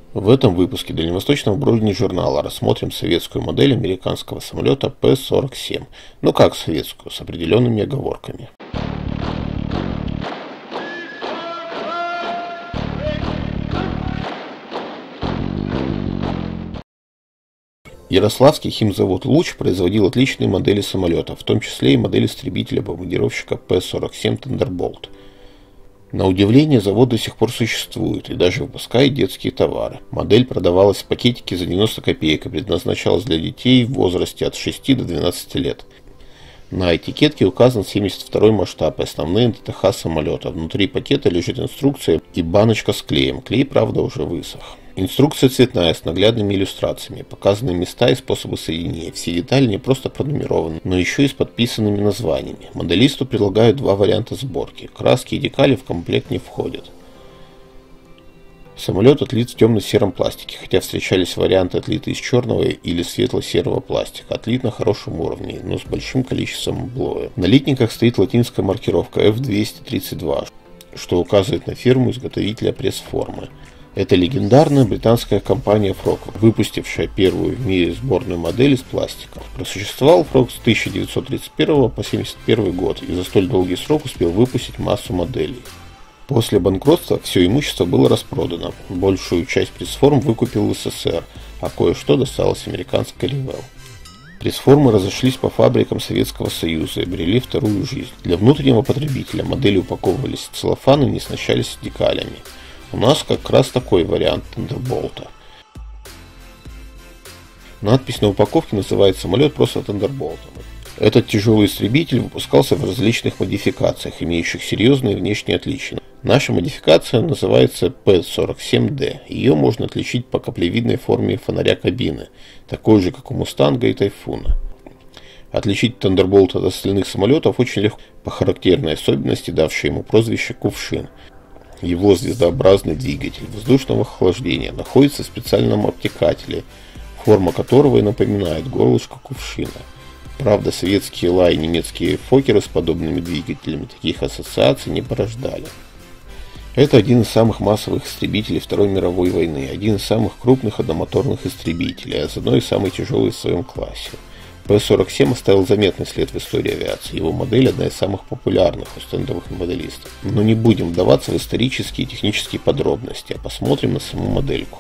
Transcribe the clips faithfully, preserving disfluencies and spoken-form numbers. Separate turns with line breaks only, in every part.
В этом выпуске дальневосточного бронежурнала рассмотрим советскую модель американского самолета Пэ сорок семь. Ну как советскую, с определенными оговорками. Ярославский химзавод «Луч» производил отличные модели самолетов, в том числе и модель истребителя-бомбардировщика Пэ сорок семь «Тандерболт». На удивление, завод до сих пор существует и даже выпускает детские товары. Модель продавалась в пакетике за девяносто копеек и предназначалась для детей в возрасте от шести до двенадцати лет. На этикетке указан семьдесят второй масштаб и основные эн тэ тэ ха самолета. Внутри пакета лежит инструкция и баночка с клеем. Клей, правда, уже высох. Инструкция цветная, с наглядными иллюстрациями, показаны места и способы соединения. Все детали не просто пронумерованы, но еще и с подписанными названиями. Моделисту предлагают два варианта сборки. Краски и декали в комплект не входят. Самолет отлит в темно-сером пластике, хотя встречались варианты, отлитые из черного или светло-серого пластика. Отлит на хорошем уровне, но с большим количеством облоя. На литниках стоит латинская маркировка эф двести тридцать два, что указывает на фирму-изготовителя пресс-формы. Это легендарная британская компания Фрок, выпустившая первую в мире сборную модель из пластика. Просуществовал Фрок с тысяча девятьсот тридцать первого по семьдесят первый год и за столь долгий срок успел выпустить массу моделей. После банкротства все имущество было распродано, большую часть пресс-форм выкупил эс эс эс эр, а кое-что досталось американской Ревел. Пресс-формы разошлись по фабрикам Советского Союза и обрели вторую жизнь. Для внутреннего потребителя модели упаковывались в целлофан и не оснащались декалями. У нас как раз такой вариант Тандерболта. Надпись на упаковке называет самолет просто Тандерболтом. Этот тяжелый истребитель выпускался в различных модификациях, имеющих серьезные внешние отличия. Наша модификация называется Пэ сорок семь дэ. Ее можно отличить по каплевидной форме фонаря кабины, такой же, как у Мустанга и Тайфуна. Отличить Тандерболт от остальных самолетов очень легко по характерной особенности, давшей ему прозвище «Кувшин». Его звездообразный двигатель воздушного охлаждения находится в специальном обтекателе, форма которого и напоминает горлышко кувшина. Правда, советские Ла и немецкие Фоккеры с подобными двигателями таких ассоциаций не порождали. Это один из самых массовых истребителей Второй мировой войны, один из самых крупных одномоторных истребителей, а заодно и самый тяжелый в своем классе. Пэ сорок семь оставил заметный след в истории авиации. Его модель одна из самых популярных у стендовых моделистов. Но не будем вдаваться в исторические и технические подробности, а посмотрим на саму модельку.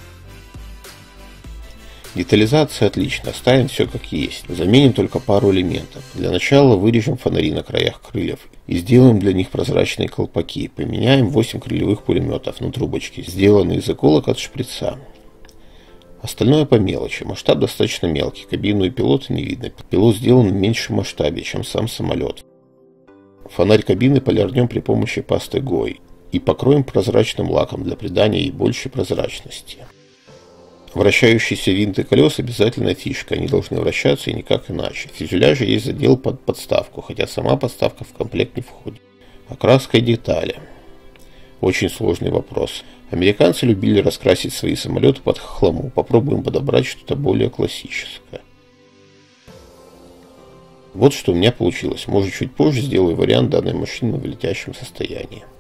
Детализация отлична, оставим все как есть. Заменим только пару элементов. Для начала вырежем фонари на краях крыльев и сделаем для них прозрачные колпаки. Поменяем восемь крыльевых пулеметов на трубочке, сделанные из иголок от шприца. Остальное по мелочи. Масштаб достаточно мелкий, кабину и пилота не видно. Пилот сделан в меньшем масштабе, чем сам самолет. Фонарь кабины полирнем при помощи пасты Гой и покроем прозрачным лаком для придания ей большей прозрачности. Вращающиеся винты колес обязательная фишка, они должны вращаться и никак иначе. В фюзеляже есть задел под подставку, хотя сама подставка в комплект не входит. Окраска и детали. Очень сложный вопрос. Американцы любили раскрасить свои самолеты под хохлому. Попробуем подобрать что-то более классическое. Вот что у меня получилось. Может, чуть позже сделаю вариант данной машины в летящем состоянии.